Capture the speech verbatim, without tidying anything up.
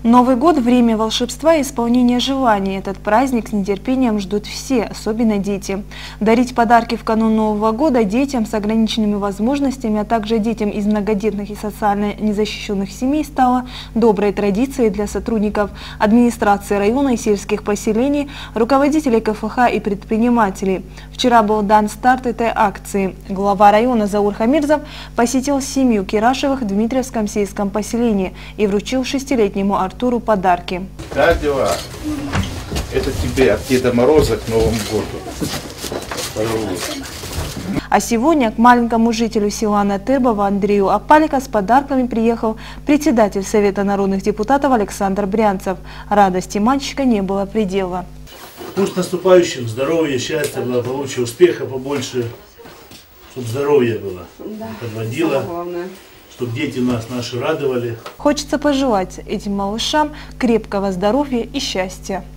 Новый год – время волшебства и исполнения желаний. Этот праздник с нетерпением ждут все, особенно дети. Дарить подарки в канун Нового года детям с ограниченными возможностями, а также детям из многодетных и социально незащищенных семей стало доброй традицией для сотрудников администрации района и сельских поселений, руководителей ка эф ха и предпринимателей. Вчера был дан старт этой акции. Глава района Заур Хамирзов посетил семью Кирашевых в Дмитриевском сельском поселении и вручил шестилетнему Артуру подарки. Как дела? Это тебе от Деда Мороза к Новому году. Пожалуйста. А сегодня к маленькому жителю села Натырбово Андрею Апалика с подарками приехал председатель Совета народных депутатов Александр Брянцев. Радости мальчика не было предела. Пусть наступающим здоровья, счастья, благополучия, успеха побольше, чтобы здоровье было, да, подводило, чтобы дети нас наши радовали. Хочется пожелать этим малышам крепкого здоровья и счастья.